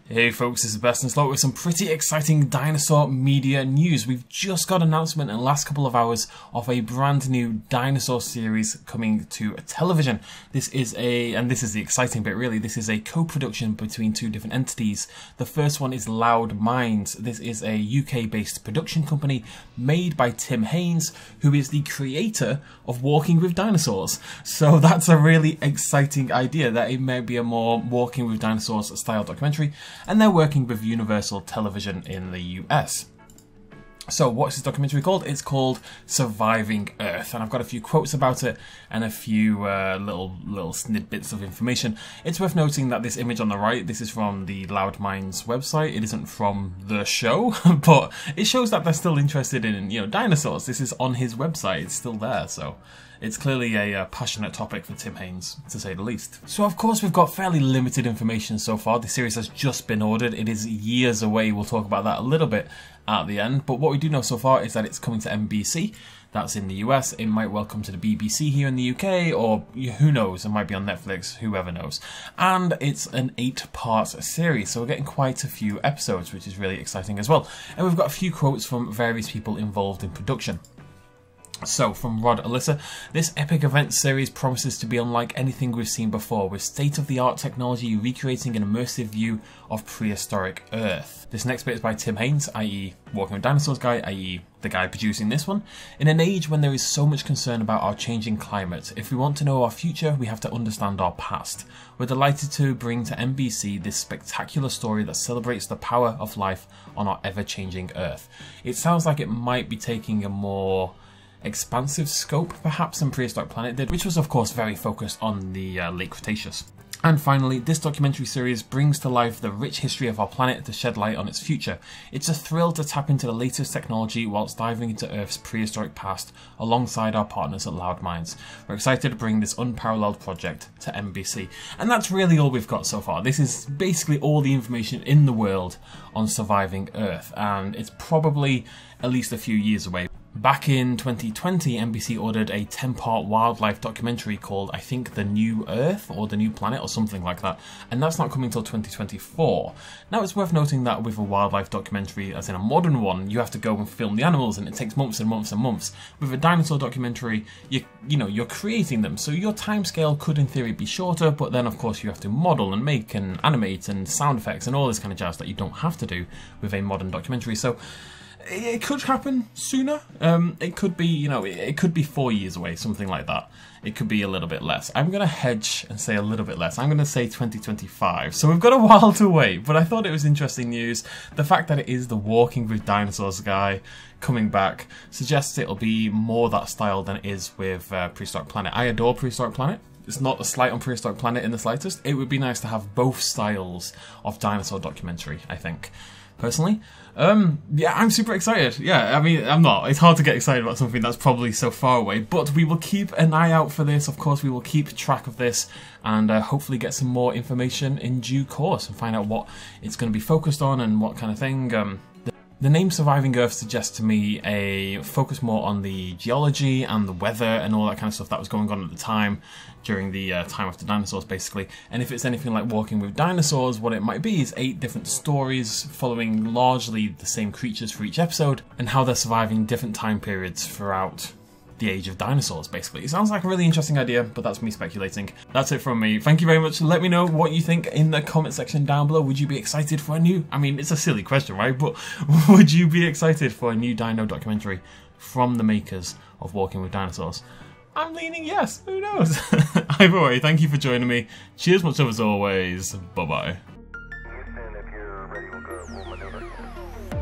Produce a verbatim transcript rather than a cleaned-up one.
Hey folks, this is Best and Slow with some pretty exciting dinosaur media news. We've just got an announcement in the last couple of hours of a brand new dinosaur series coming to television. This is a, and this is the exciting bit really, this is a co-production between two different entities. The first one is Loud Minds. This is a U K based production company made by Tim Haynes, who is the creator of Walking with Dinosaurs. So that's a really exciting idea, that it may be a more Walking with Dinosaurs style documentary. And they're working with Universal Television in the U S. So what's this documentary called? It's called Surviving Earth, and I've got a few quotes about it and a few uh, little little snippets of information. It's worth noting that this image on the right, this is from the Loud Minds website. It isn't from the show, but it shows that they're still interested in, you know, dinosaurs. This is on his website. It's still there, so it's clearly a uh, passionate topic for Tim Haynes, to say the least. So of course we've got fairly limited information so far. The series has just been ordered. It is years away. We'll talk about that a little bit at the end. But what we do know so far is that it's coming to N B C. That's in the U S. It might well come to the B B C here in the U K, or who knows, it might be on Netflix, whoever knows. And it's an eight-part series, so we're getting quite a few episodes, which is really exciting as well. And we've got a few quotes from various people involved in production. So, from Rod Alyssa, this epic event series promises to be unlike anything we've seen before, with state-of-the-art technology recreating an immersive view of prehistoric Earth. This next bit is by Tim Haynes, that is. Walking with Dinosaurs guy, that is the guy producing this one. In an age when there is so much concern about our changing climate, if we want to know our future, we have to understand our past. We're delighted to bring to N B C this spectacular story that celebrates the power of life on our ever-changing Earth. It sounds like it might be taking a more expansive scope perhaps than Prehistoric Planet did, which was of course very focused on the uh, late Cretaceous. And finally, this documentary series brings to life the rich history of our planet to shed light on its future. It's a thrill to tap into the latest technology whilst diving into Earth's prehistoric past alongside our partners at Loud Minds. We're excited to bring this unparalleled project to N B C. And that's really all we've got so far. This is basically all the information in the world on Surviving Earth, and it's probably at least a few years away. Back in twenty twenty, N B C ordered a ten-part wildlife documentary called, I think, The New Earth, or The New Planet, or something like that, and that's not coming till twenty twenty-four. Now, it's worth noting that with a wildlife documentary, as in a modern one, you have to go and film the animals, and it takes months and months and months. With a dinosaur documentary, you, you know, you're creating them, so your timescale could, in theory, be shorter, but then, of course, you have to model and make and animate and sound effects and all this kind of jazz that you don't have to do with a modern documentary. So it could happen sooner. Um, it could be, you know, it could be four years away, something like that. It could be a little bit less. I'm going to hedge and say a little bit less. I'm going to say twenty twenty-five. So we've got a while to wait, but I thought it was interesting news. The fact that it is the Walking with Dinosaurs guy coming back suggests it'll be more that style than it is with uh, Prehistoric Planet. I adore Prehistoric Planet. It's not a slight on Prehistoric Planet in the slightest. It would be nice to have both styles of dinosaur documentary, I think. Personally, um, yeah, I'm super excited. Yeah, I mean, I'm not. It's hard to get excited about something that's probably so far away, but we will keep an eye out for this. Of course, we will keep track of this and uh, hopefully get some more information in due course and find out what it's going to be focused on and what kind of thing. Um, the, the name Surviving Earth suggests to me a focus more on the geology and the weather and all that kind of stuff that was going on at the time, during the uh, time of the dinosaurs, basically. And if it's anything like Walking with Dinosaurs, what it might be is eight different stories following largely the same creatures for each episode and how they're surviving different time periods throughout the age of dinosaurs, basically. It sounds like a really interesting idea, but that's me speculating. That's it from me. Thank you very much. Let me know what you think in the comment section down below. Would you be excited for a new, I mean, it's a silly question, right? But would you be excited for a new dino documentary from the makers of Walking with Dinosaurs? I'm leaning yes, who knows? Either way, thank you for joining me. Cheers much love as always. Bye bye.